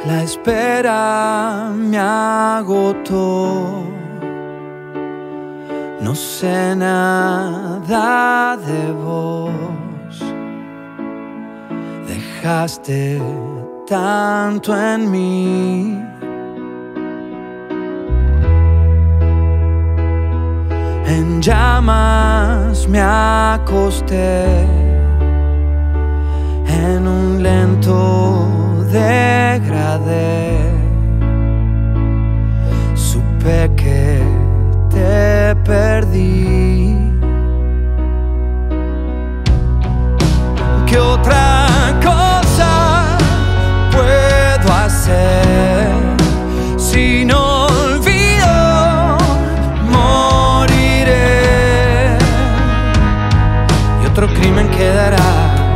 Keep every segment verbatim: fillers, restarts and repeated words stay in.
La espera me agotó. No sé nada de vos. Dejaste tanto en mí. En llamas me acosté, en un lento degradé. Supe que te perdí. ¿Qué otra cosa puedo hacer si no olvido? Moriré y otro crimen quedará.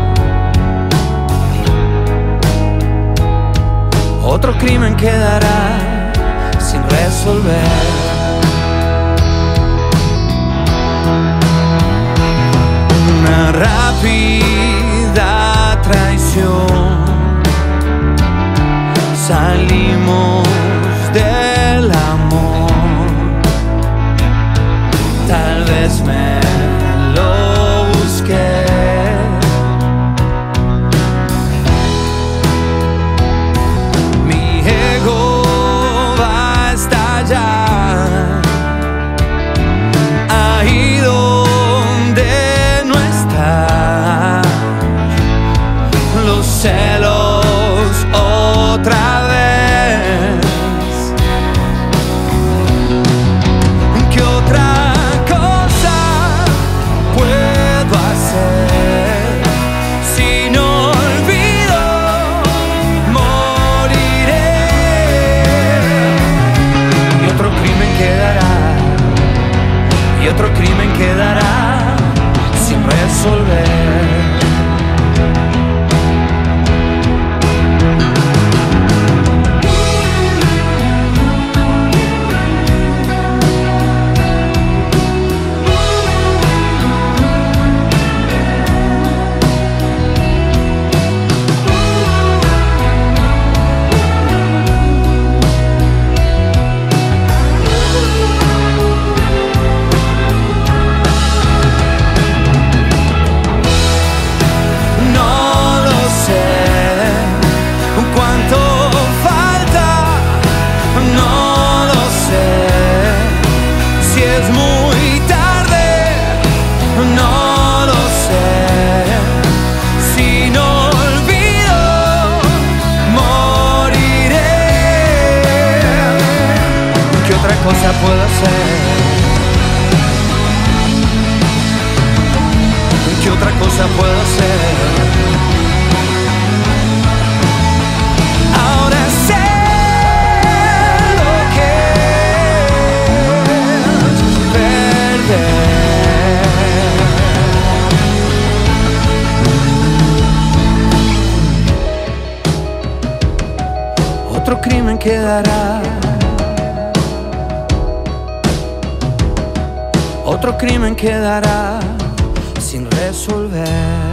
Otro crimen quedará sin resolver. Una rápida traición. Salimos del amor. Tal vez me lo busqué. Ahí donde no está, los celos otra vez. ¿Qué otra cosa puedo hacer si no olvido? Moriré y otro crimen quedará. Y otro crimen quedará sin resolver. ¿Qué otra cosa puedo hacer? ¿Qué otra cosa puedo hacer? Ahora sé lo que es perder. Otro crimen quedará. Otro crimen quedará sin resolver.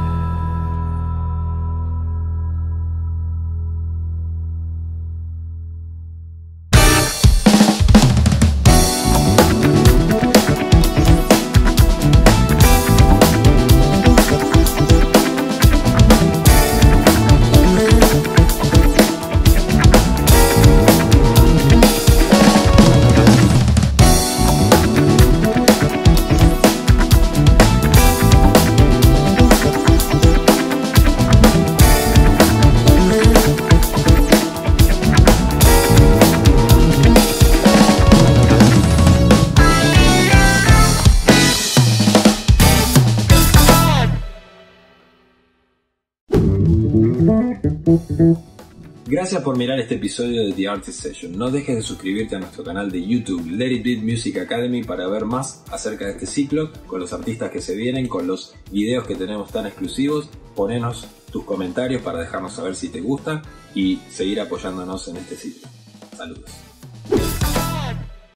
Gracias por mirar este episodio de The Artist Session. No dejes de suscribirte a nuestro canal de YouTube Let It Beat Music Academy para ver más acerca de este ciclo, con los artistas que se vienen, con los videos que tenemos tan exclusivos. Ponenos tus comentarios para dejarnos saber si te gusta y seguir apoyándonos en este ciclo. Saludos.